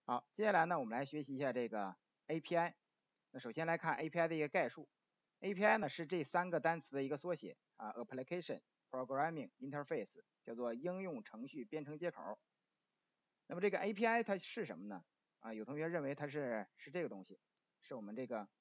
好，接下来呢，我们来学习一下这个 API。那首先来看 API 的一个概述。API 呢是这3个单词的一个缩写啊 ，Application Programming Interface， 叫做应用程序编程接口。那么这个 API 它是什么呢？啊，有同学认为它是这个东西，是我们这个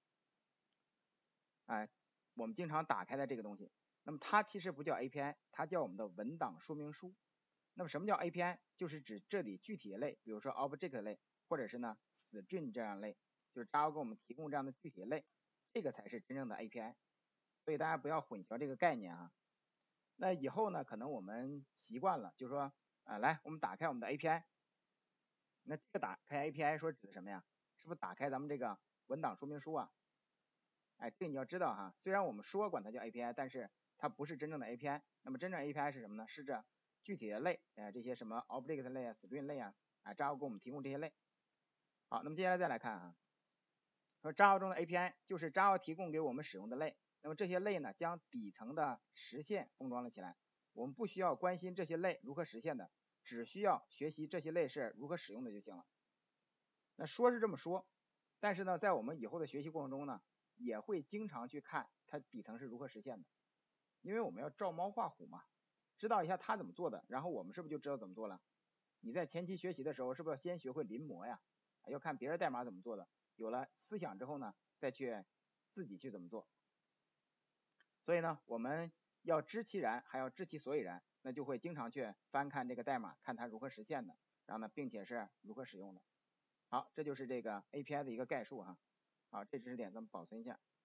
我们经常打开的这个东西。那么它其实不叫 API， 它叫我们的文档说明书。那么什么叫 API？ 就是指这里具体的类，比如说 Object 类，或者是呢 String 这样类，就是 Java 给我们提供这样的具体的类，这个才是真正的 API。所以大家不要混淆这个概念啊。那以后呢，可能我们习惯了，就是说来我们打开我们的 API。那这个打开 API 说指的什么呀？是不是打开咱们这个文档说明书啊？这个你要知道哈，虽然我们说管它叫 API， 但是它不是真正的 API。那么真正 API 是什么呢？是这具体的类，这些什么 Object 类啊、String 类啊，Java 给我们提供这些类。好，那么接下来再来看啊，说 Java 中的 API 就是 Java 提供给我们使用的类。那么这些类呢，将底层的实现封装了起来。我们不需要关心这些类如何实现的，只需要学习这些类是如何使用的就行了。那说是这么说，但是呢，在我们以后的学习过程中呢，也会经常去看它底层是如何实现的，因为我们要照猫画虎嘛，知道一下它怎么做的，然后我们是不是就知道怎么做了？你在前期学习的时候，是不是要先学会临摹呀？要看别人代码怎么做的，有了思想之后呢，再去自己去怎么做。所以呢，我们要知其然，还要知其所以然，那就会经常去翻看这个代码，看它如何实现的，然后呢，并且是如何使用的。好，这就是这个 API 的一个概述哈。好，这知识点咱们保存一下。